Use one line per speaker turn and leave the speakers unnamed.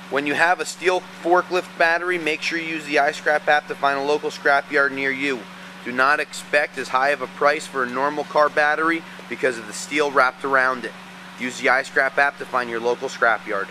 When you have a steel forklift battery, make sure you use the iScrap app to find a local scrapyard near you. Do not expect as high of a price for a normal car battery because of the steel wrapped around it. Use the iScrap app to find your local scrapyard.